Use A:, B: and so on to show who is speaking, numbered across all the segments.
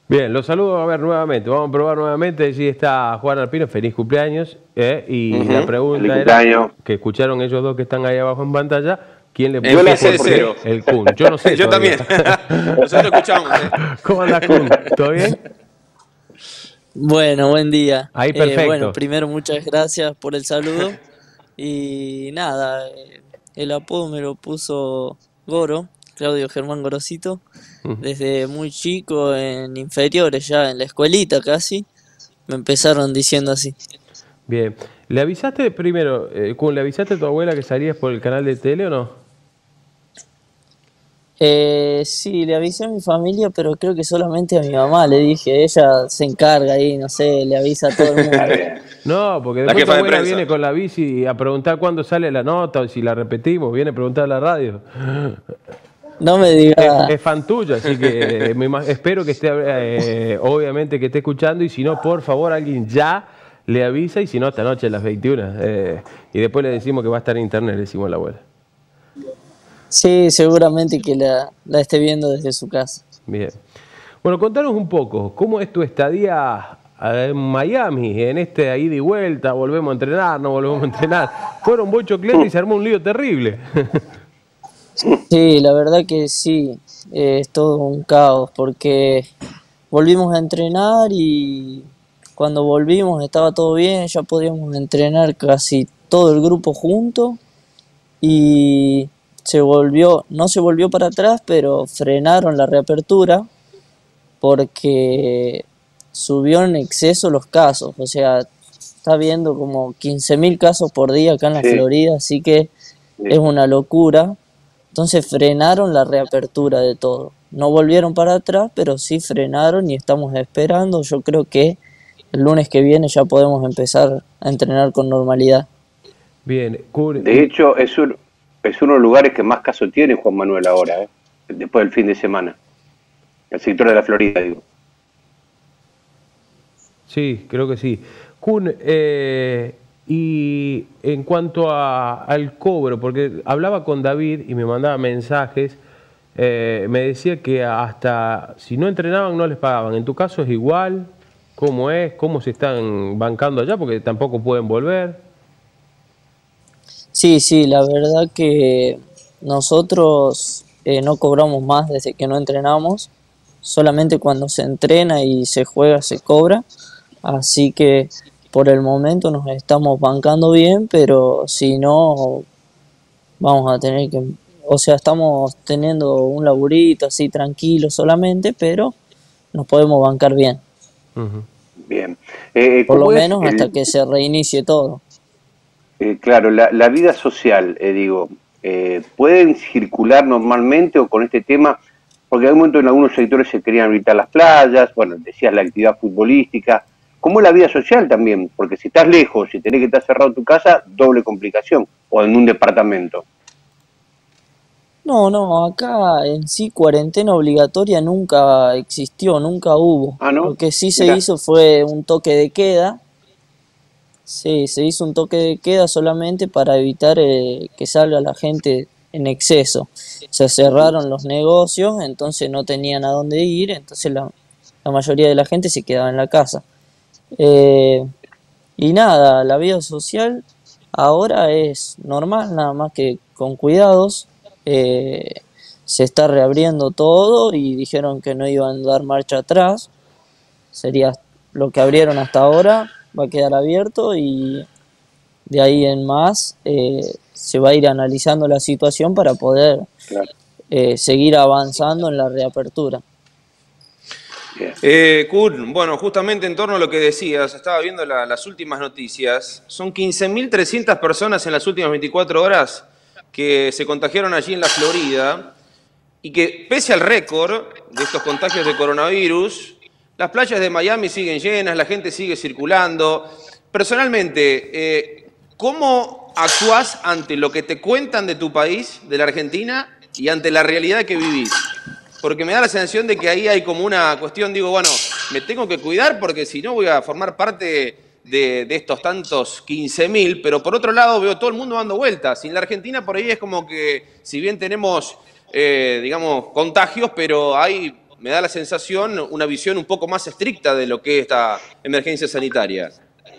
A: Bien, los saludo a ver nuevamente. Vamos a probar nuevamente si está Juan Arpino. Feliz cumpleaños. Y la pregunta era, que escucharon ellos dos que están ahí abajo en pantalla, ¿quién le puso
B: el PC0?
A: El Kun? Yo no sé.
B: Yo también. Nosotros escuchamos.
A: ¿Cómo andas, Kun? ¿Todo bien?
C: Bueno, buen día.
A: Ahí, perfecto.
C: Bueno, primero muchas gracias por el saludo. Y nada, el apodo me lo puso Goro, Claudio Germán Gorosito. Desde muy chico, en inferiores, ya en la escuelita casi, me empezaron diciendo así.
A: Bien. ¿Le avisaste primero, Kun, le avisaste a tu abuela que salías por el canal de tele o no?
C: Sí, le avisé a mi familia, pero creo que solamente a mi mamá le dije. Ella se encarga ahí, no sé, le avisa a todo el mundo.
A: No, porque después tu abuela viene con la bici a preguntar cuándo sale la nota o si la repetimos, viene a preguntar a la radio.
C: No me digas.
A: Es fan tuyo, así que espero que esté, obviamente que esté escuchando, y si no, por favor, alguien ya le avisa, y si no, esta noche a las 21. Y después le decimos que va a estar en internet, le decimos a la abuela.
C: Sí, seguramente que la esté viendo desde su casa.
A: Bien. Bueno, contanos un poco, ¿cómo es tu estadía en Miami, en este ida y vuelta? ¿Volvemos a entrenar, no volvemos a entrenar? Fueron muy chocletes y se armó un lío terrible.
C: Sí, la verdad que sí, es todo un caos porque volvimos a entrenar y cuando volvimos estaba todo bien, ya podíamos entrenar casi todo el grupo junto y no se volvió para atrás, pero frenaron la reapertura porque subió en exceso los casos, o sea, está habiendo como 15.000 casos por día acá en la Florida, así que es una locura. Entonces frenaron la reapertura de todo. No volvieron para atrás, pero sí frenaron y estamos esperando. Yo creo que el lunes que viene ya podemos empezar a entrenar con normalidad.
A: Bien.
D: De hecho, es uno de los lugares que más casos tiene Juan Manuel ahora, después del fin de semana. El sector de la Florida, digo.
A: Sí, creo que sí. Kun, y en cuanto al cobro, porque hablaba con David y me mandaba mensajes, me decía que hasta si no entrenaban no les pagaban. ¿En tu caso es igual? ¿Cómo es? ¿Cómo se están bancando allá? Porque tampoco pueden volver.
C: Sí, la verdad que nosotros no cobramos más desde que no entrenamos. Solamente cuando se entrena y se juega se cobra. Así que por el momento nos estamos bancando bien, pero si no, vamos a tener que... O sea, estamos teniendo un laburito así tranquilo solamente, pero nos podemos bancar bien.
D: Bien.
C: Por lo menos hasta que se reinicie todo.
D: Claro, la vida social, ¿pueden circular normalmente o con este tema? Porque hay un momento en algunos sectores se querían habilitar las playas, bueno, decías la actividad futbolística. ¿Cómo es la vida social también? Porque si estás lejos, si tenés que estar cerrado en tu casa, doble complicación, o en un departamento.
C: No, acá en sí cuarentena obligatoria nunca existió, nunca hubo.
D: ¿Ah, no?
C: Lo que sí se hizo fue un toque de queda. Sí, se hizo un toque de queda solamente para evitar que salga la gente en exceso. Se cerraron los negocios, entonces no tenían a dónde ir, entonces la mayoría de la gente se quedaba en la casa. Y nada, la vida social ahora es normal, nada más que con cuidados. Se está reabriendo todo y dijeron que no iban a dar marcha atrás. Sería lo que abrieron hasta ahora, va a quedar abierto y de ahí en más se va a ir analizando la situación para poder seguir avanzando en la reapertura.
B: Kun, bueno, justamente en torno a lo que decías, estaba viendo las últimas noticias, son 15.300 personas en las últimas 24 horas que se contagiaron allí en la Florida y que pese al récord de estos contagios de coronavirus, las playas de Miami siguen llenas, la gente sigue circulando. Personalmente, ¿cómo actúas ante lo que te cuentan de tu país, de la Argentina, y ante la realidad que vivís? Porque me da la sensación de que ahí hay como una cuestión, digo, bueno, me tengo que cuidar porque si no voy a formar parte de estos tantos 15.000, pero por otro lado veo todo el mundo dando vueltas. Y en la Argentina por ahí es como que, si bien tenemos, digamos, contagios, pero hay me da la sensación, una visión un poco más estricta de lo que es esta emergencia sanitaria.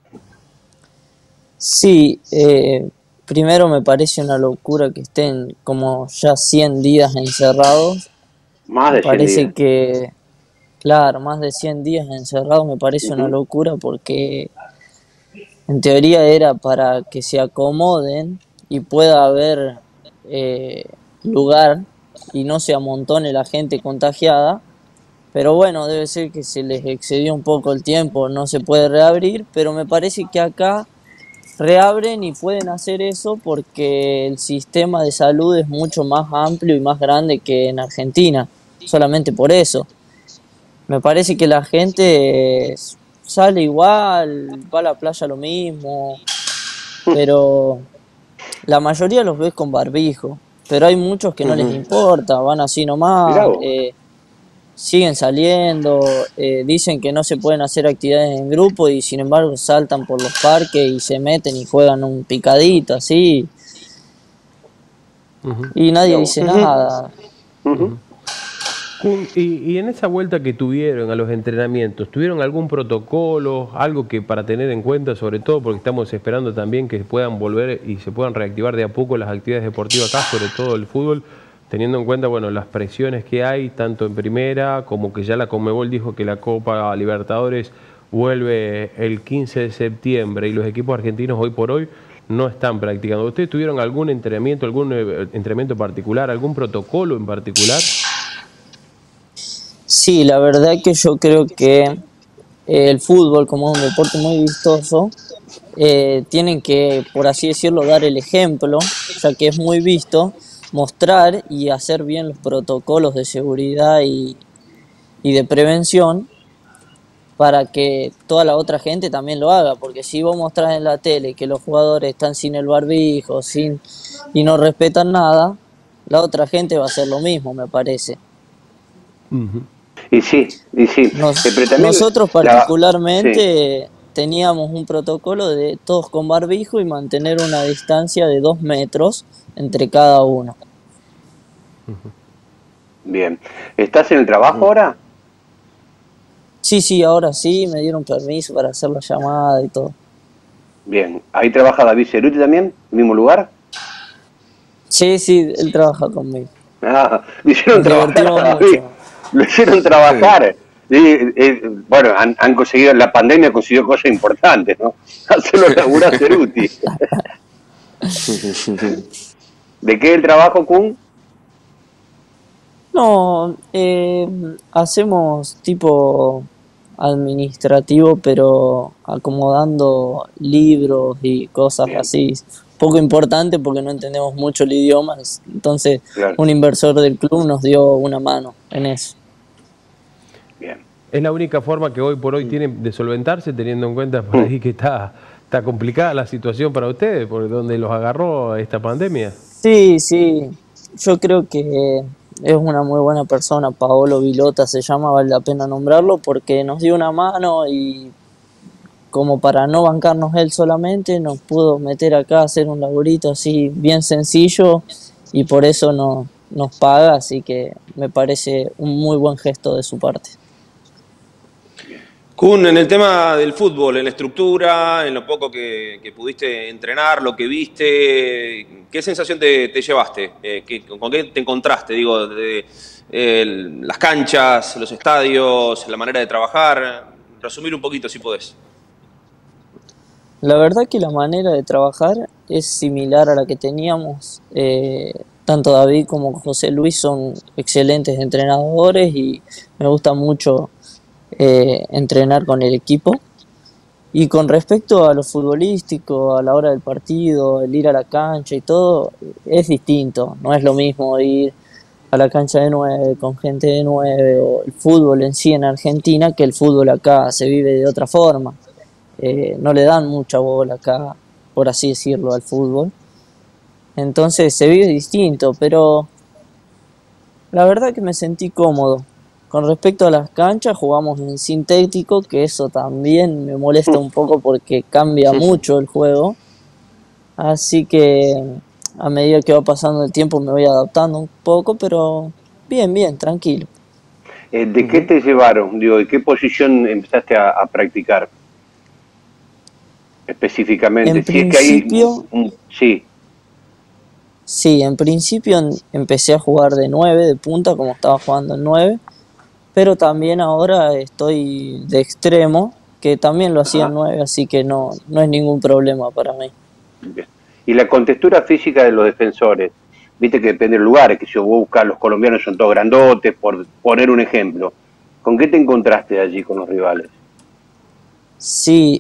C: Sí, primero me parece una locura que estén como ya 100 días encerrados.
D: Más
C: Me
D: de 100
C: parece
D: días.
C: que, claro, más de 100 días encerrados me parece una
D: Ujú.
C: locura porque en teoría era para que se acomoden y pueda haber eh, lugar y no se amontone la gente contagiada. Pero bueno, debe ser que se les excedió un poco el tiempo, no se puede reabrir, pero me parece que acá reabren y pueden hacer eso porque el sistema de salud es mucho más amplio y más grande que en Argentina, solamente por eso. Me parece que la gente sale igual, va a la playa lo mismo, pero la mayoría los ves con barbijo, pero hay muchos que no les
D: Ujú.
C: importa, van así
D: Mirá
C: nomás,
D: vos.
C: siguen saliendo, dicen que no se pueden hacer actividades en grupo y sin embargo saltan por los parques y se meten y juegan un picadito así
A: Ujú,
C: y
D: Mirá
C: nadie
D: vos.
C: dice nada.
D: Ujú.
A: ujú. Y en esa vuelta que tuvieron a los entrenamientos, ¿tuvieron algún protocolo, algo que para tener en cuenta, sobre todo porque estamos esperando también que puedan volver y se puedan reactivar de a poco las actividades deportivas acá, sobre todo el fútbol, teniendo en cuenta, bueno, las presiones que hay, tanto en primera como que ya la Conmebol dijo que la Copa Libertadores vuelve el 15 de septiembre y los equipos argentinos hoy por hoy no están practicando? ¿Ustedes tuvieron algún algún entrenamiento particular, algún protocolo en particular?
C: Sí, la verdad que yo creo que el fútbol, como es un deporte muy vistoso, tienen que, por así decirlo, dar el ejemplo, ya que es muy visto, mostrar y hacer bien los protocolos de seguridad y de prevención para que toda la otra gente también lo haga, porque si vos mostrás en la tele que los jugadores están sin el barbijo, sin y no respetan nada, la otra gente va a hacer lo mismo, me parece.
A: Ujú.
D: Y sí, y sí. Pero también
C: Nosotros
D: sí,
C: particularmente teníamos un protocolo de todos con barbijo y mantener una distancia de 2 metros entre cada uno.
D: bien. ¿Estás en el trabajo ahora?
C: Sí, sí, ahora sí, me dieron permiso para hacer la llamada y todo.
D: Bien. ¿Ahí trabaja David Ceruti también? ¿Mismo lugar?
C: Sí, sí, él trabaja conmigo.
D: Ah, lo hicieron
C: Nos
D: trabajar
C: divertimos
D: a David.
C: mucho.
D: Lo hicieron
A: Sí.
D: trabajar. Bueno, han conseguido, la pandemia consiguió cosas importantes, ¿no? Hacerlo laburar Ceruti. ¿De qué es el trabajo, Kun?
C: No, hacemos tipo administrativo, pero acomodando libros y cosas
D: Bien,
C: así. Poco importante porque no entendemos mucho el idioma, entonces
D: claro,
C: un inversor del club nos dio una mano en eso.
D: bien.
A: Es la única forma que hoy por hoy tienen de solventarse, teniendo en cuenta por ahí que está complicada la situación para ustedes, por donde los agarró esta pandemia.
C: Sí, sí, yo creo que es una muy buena persona, Paolo Vilota se llama, vale la pena nombrarlo porque nos dio una mano y como para no bancarnos él solamente, nos pudo meter acá a hacer un laburito así bien sencillo y por eso nos paga, así que me parece un muy buen gesto de su parte.
B: Kun, en el tema del fútbol, en la estructura, en lo poco que pudiste entrenar, lo que viste, ¿qué sensación te llevaste? ¿Con qué te encontraste? Digo, las canchas, los estadios, la manera de trabajar. Resumir un poquito si podés.
C: La verdad que la manera de trabajar es similar a la que teníamos. Tanto David como José Luis son excelentes entrenadores y me gusta mucho entrenar con el equipo. Y con respecto a lo futbolístico, a la hora del partido, el ir a la cancha y todo, es distinto. No es lo mismo ir a la cancha de 9 con gente de 9 o el fútbol en sí en Argentina que el fútbol acá se vive de otra forma. No le dan mucha bola acá, por así decirlo, al fútbol. Entonces se vive distinto, pero la verdad que me sentí cómodo. Con respecto a las canchas, jugamos en sintético, que eso también me molesta un poco porque cambia mucho el juego. Así que a medida que va pasando el tiempo me voy adaptando un poco, pero bien, bien, tranquilo.
D: ¿De qué te llevaron? Digo, ¿de qué posición empezaste a practicar específicamente?
C: En principio,
D: Sí,
C: sí, en principio empecé a jugar de 9 de punta, como estaba jugando en 9, pero también ahora estoy de extremo, que también lo hacía en 9, así que no es ningún problema para mí.
D: bien. Y la contextura física de los defensores, viste que depende del lugar, que si vos buscas, los colombianos son todos grandotes, por poner un ejemplo. ¿Con qué te encontraste allí con los rivales?
C: Sí,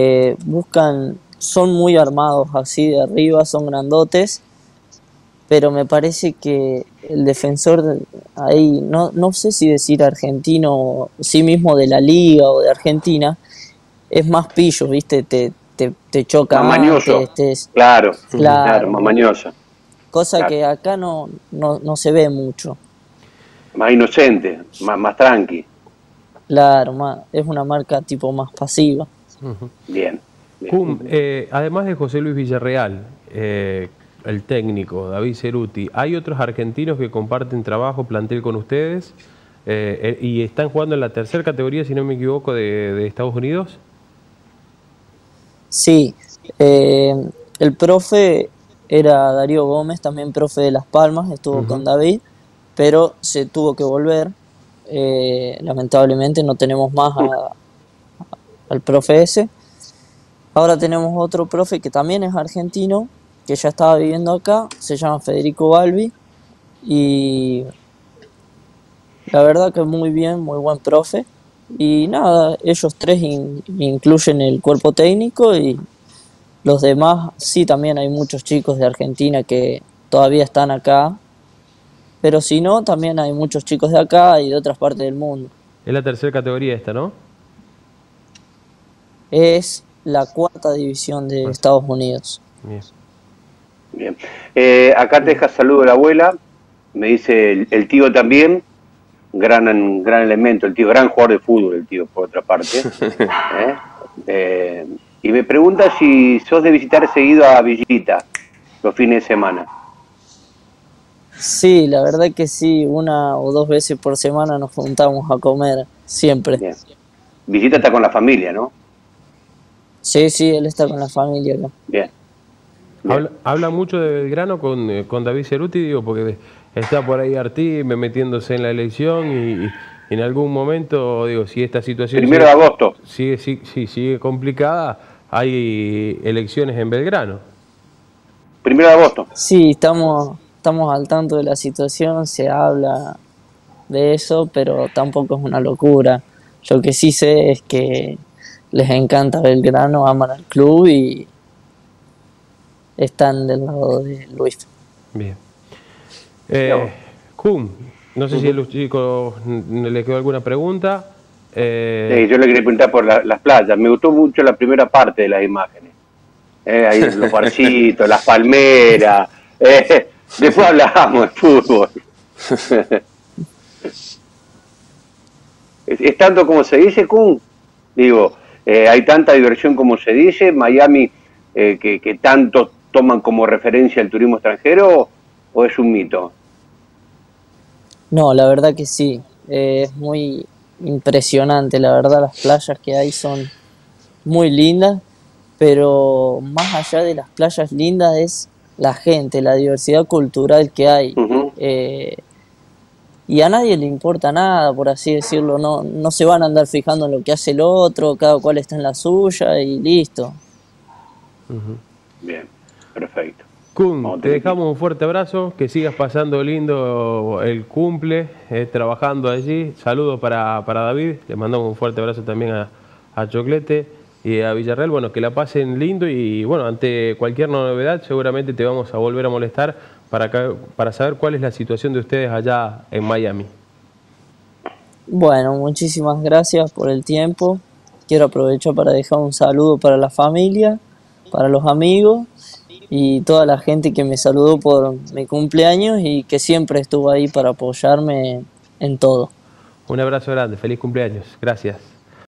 C: son muy armados así de arriba, son grandotes, pero me parece que el defensor ahí, no sé si decir argentino, sí mismo de la liga o de Argentina, es más pillo, ¿viste? Te choca
D: Más mañoso,
C: antes,
D: claro,
C: claro,
D: más mañoso,
C: cosa
D: claro.
C: que acá no se ve mucho.
D: Más inocente, más tranqui.
C: Claro, es una marca tipo más pasiva.
D: Bien.
A: Cum, además de José Luis Villarreal, el técnico David Ceruti, ¿hay otros argentinos que comparten trabajo, plantel con ustedes y están jugando en la tercera categoría, si no me equivoco, de Estados Unidos?
C: Sí, el profe era Darío Gómez, también profe de Las Palmas, estuvo con David, pero se tuvo que volver. Lamentablemente no tenemos más al profe ese. Ahora tenemos otro profe que también es argentino, que ya estaba viviendo acá, se llama Federico Balbi, y la verdad que muy bien, muy buen profe. Y nada, ellos tres incluyen el cuerpo técnico y los demás, sí, también hay muchos chicos de Argentina que todavía están acá, pero si no, también hay muchos chicos de acá y de otras partes del mundo.
A: Es la tercera categoría esta, ¿no?
C: Es la cuarta división de Estados Unidos.
D: Bien. Acá te deja saludo la abuela, me dice el tío también, gran elemento, el tío, gran jugador de fútbol, el tío, por otra parte. Y me pregunta si sos de visitar seguido a Villita los fines de semana.
C: Sí, la verdad que sí, 1 o 2 veces por semana nos juntamos a comer, siempre.
D: Bien. Villita está con la familia, ¿no?
C: Sí, él está con la familia acá.
D: Bien.
A: Habla mucho de Belgrano con David Ceruti, digo, porque está por ahí Artime metiéndose en la elección y en algún momento, digo, si esta situación
D: 1 de agosto.
A: sigue complicada, hay elecciones en Belgrano.
D: 1 de agosto.
C: Sí, estamos al tanto de la situación, se habla de eso, pero tampoco es una locura. Lo que sí sé es que les encanta Belgrano, aman al club y están del lado de Luis.
A: Bien. Cum, no sé si a los chicos les quedó alguna pregunta.
D: Sí, yo le quería preguntar por las playas. Me gustó mucho la primera parte de las imágenes. Ahí los barcitos, las palmeras. Después hablamos de fútbol. ¿Es tanto como se dice, Kun? Digo, hay tanta diversión como se dice. Miami, que tanto toman como referencia el turismo extranjero, ¿o es un mito?
C: No, la verdad que sí. Es muy impresionante, la verdad, las playas que hay son muy lindas, pero más allá de las playas lindas es la gente, la diversidad cultural que hay. Y a nadie le importa nada, por así decirlo, no se van a andar fijando en lo que hace el otro, cada cual está en la suya y listo.
D: Bien, perfecto.
A: Kun, te dejamos un fuerte abrazo, que sigas pasando lindo el cumple, trabajando allí. Saludos para David, le mandamos un fuerte abrazo también a Choclete y a Villarreal. Bueno, que la pasen lindo y bueno, ante cualquier novedad seguramente te vamos a volver a molestar para saber cuál es la situación de ustedes allá en Miami.
C: Bueno, muchísimas gracias por el tiempo. Quiero aprovechar para dejar un saludo para la familia, para los amigos y toda la gente que me saludó por mi cumpleaños y que siempre estuvo ahí para apoyarme en todo.
A: Un abrazo grande, feliz cumpleaños. Gracias.